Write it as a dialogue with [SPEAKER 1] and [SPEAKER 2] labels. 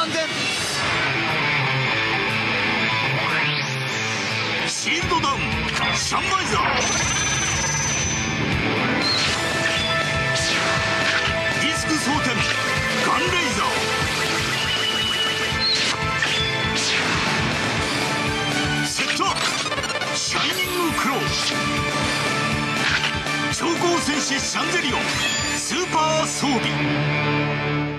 [SPEAKER 1] 安全。
[SPEAKER 2] シールドダウンシャンバイザー。ディスク装填ガンレイザー。セットアップシャイニングクロー。超高戦士シャンジェリオンスーパー装備。